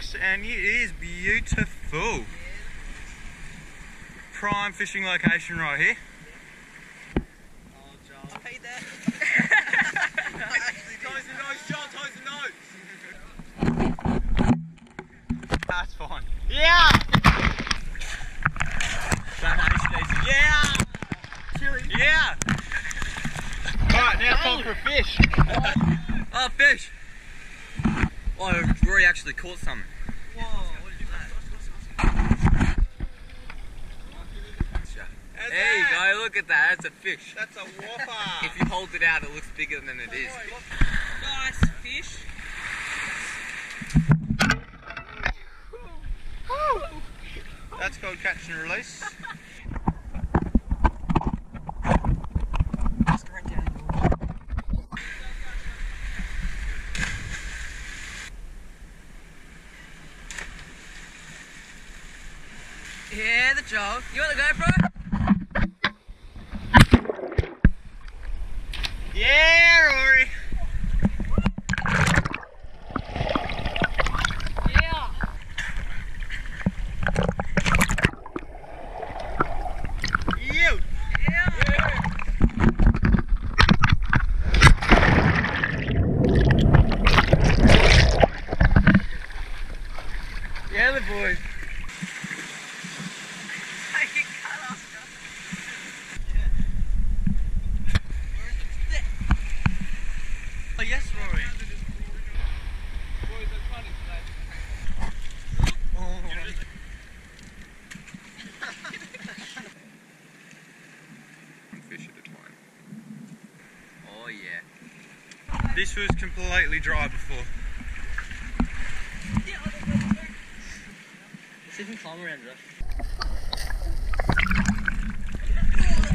rocks and it is beautiful. Prime fishing location right here. Oh, Joel. I paid that. Toes and nose, Joel, toes and nose. That's fine. Yeah! Yeah! Chili. Yeah! Alright, now time for a fish. Oh, fish! Oh, Rory actually caught something. Whoa, what is that? There you go, look at that, that's a fish. That's a whopper. If you hold it out, it looks bigger than it is. Nice fish. That's called catch and release. Yeah, the Joel. You want the GoPro? Yeah, Rory. Yeah. You. Yeah. Yeah, the boys. Oh yes, Rory. Fish at a time. Oh yeah. This was completely dry before. See if we can climb around it.